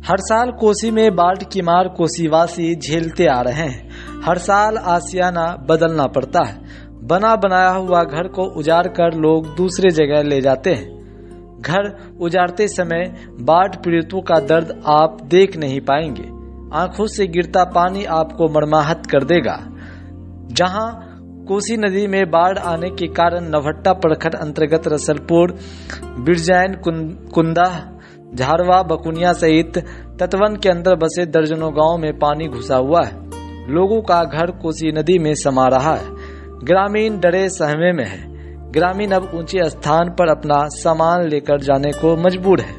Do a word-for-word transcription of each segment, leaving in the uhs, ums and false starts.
हर साल कोसी में बाढ़ की मार कोसीवासी झेलते आ रहे हैं। हर साल आसियाना बदलना पड़ता है। बना बनाया हुआ घर को उजाड़ कर लोग दूसरे जगह ले जाते हैं। घर उजाड़ते समय बाढ़ पीड़ितों का दर्द आप देख नहीं पाएंगे। आंखों से गिरता पानी आपको मर्माहत कर देगा। जहां कोसी नदी में बाढ़ आने के कारण नवहट्टा प्रखंड अंतर्गत रसलपुर, बिरजैन, कुंदा, झारवा, बकुनिया सहित तटवन के अंदर बसे दर्जनों गांव में पानी घुसा हुआ है। लोगों का घर कोसी नदी में समा रहा है। ग्रामीण डरे सहमे में है। ग्रामीण अब ऊंचे स्थान पर अपना सामान लेकर जाने को मजबूर है।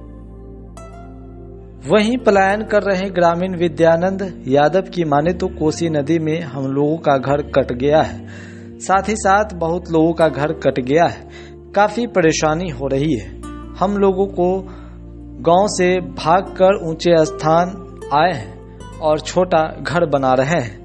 वहीं पलायन कर रहे ग्रामीण विद्यानंद यादव की माने तो कोसी नदी में हम लोगों का घर कट गया है। साथ ही साथ बहुत लोगों का घर कट गया है। काफी परेशानी हो रही है। हम लोगों को गांव से भागकर ऊंचे स्थान आए हैं और छोटा घर बना रहे हैं।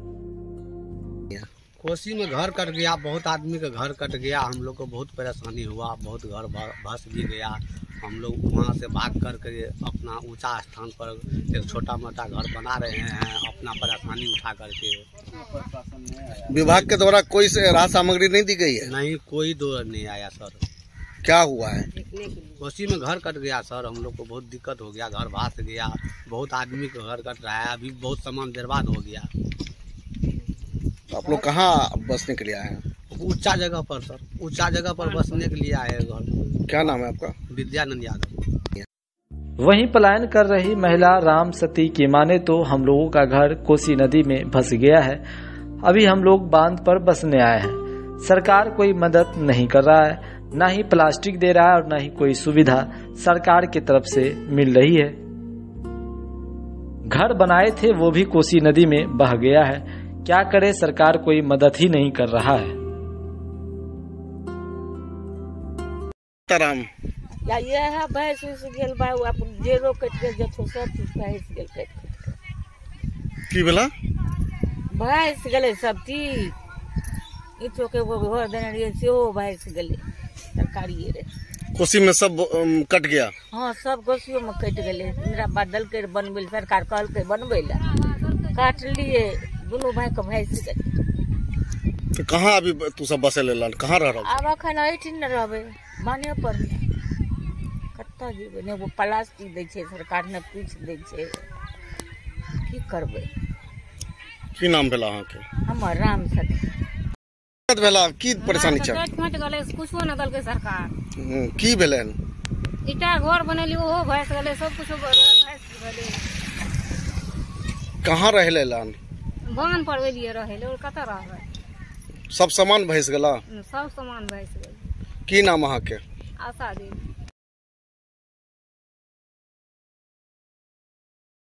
कोसी में घर कट गया, बहुत आदमी का घर कट गया। हम लोग को बहुत परेशानी हुआ, बहुत घर भस भी गया। हम लोग वहाँ से भाग करके अपना ऊंचा स्थान पर एक छोटा मोटा घर बना रहे हैं, अपना परेशानी उठा करके। विभाग के द्वारा कोई राहत सामग्री नहीं दी गई है? नहीं, कोई दौर नहीं आया सर। क्या हुआ है? कोसी में घर कट गया सर, हम लोग को बहुत दिक्कत हो गया, घर भास गया। बहुत आदमी का घर कट रहा है, अभी बहुत सामान बर्बाद हो गया। तो आप लोग कहाँ बसने के लिए आए हैं? ऊंचा जगह पर सर, ऊंचा जगह पर बसने के लिए आए हैं घर। क्या नाम है आपका? विद्यानंद यादव। वहीं पलायन कर रही महिला राम सती की माने तो हम लोगों का घर कोसी नदी में फंस गया है। अभी हम लोग बांध पर बसने आए हैं। सरकार कोई मदद नहीं कर रहा है, ना ही प्लास्टिक दे रहा है और ना ही कोई सुविधा सरकार की तरफ से मिल रही है। घर बनाए थे वो भी कोसी नदी में बह गया है। क्या करे, सरकार कोई मदद ही नहीं कर रहा है। राम या ये है भैंस से गेल बा आप जेरो कट के जथो सब चीज भैंस गेल कट की बेला भैंस गेले सब चीज इतो के वो घर देने रही से वो भैंस गेले सरकारी रे। कोसी में सब कट गया? हां, सब कोसियों में कट गेले। मेरा बादल के बनबे सरकार कहल के बनबे ला काट लिए दोनों भाई का भैंस गेले। तो कहाँ अभी तू सब बसे लेलन? कहाँ रह रहा? अब अखन एठिन न रहबे माने पर कत्ता जीबे ने वो प्लास्टिक दै छै सरकार ने पूछ दै छै की करबे। की नाम भेला अहाँ के? हमर राम सती। दिक्कत भेला की परेशानी छै? कट मट गले कुछो न दलके सरकार। की भेलन? इटा घर बनेली ओहो भैंस गले, सब कुछ भैंस गले। कहाँ रह लेलन? बांध पर एलिए रहे ले, और कत रहबे? सब सामान भैंस गेला? सब सामान भैंस गेल। की नाम अहाँ के? आशा देवी।